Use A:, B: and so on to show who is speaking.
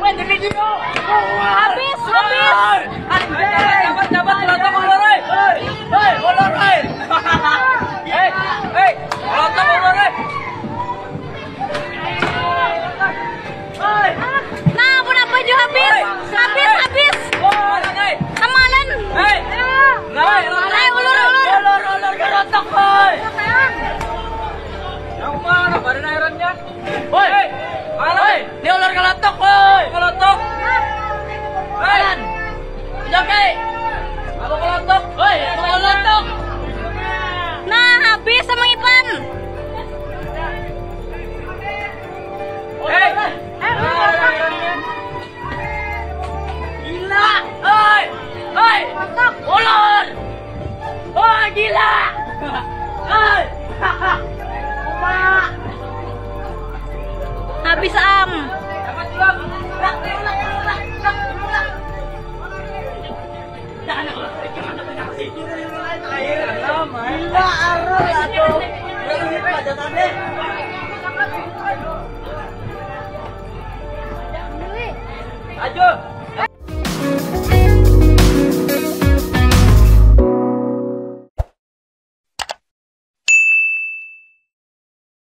A: Habis, habis.
B: Jabat, kelotok ulur, hei. Hei, ulur, hei. Hei, kelotok ulur, hei.
A: Nah, pun apa juga habis. Habis, habis. Kemalan.
B: Hei.
A: Hei, ulur, ulur.
B: Ulur, kelotok, hei. Yang mana badan airannya? Hei, mana? Ini ulur kelotok, hei. Kelotok. Hei. Joki. Aku kelotok. Hei, aku kelotok.
A: Nah, habis sama Ipan.
B: Hei. Gila. Hei. Hei. Ulur. Oh, gila. Hei.
A: Habis am.
B: Dapat ulang.
C: Gila arul atuh.
B: Ajo.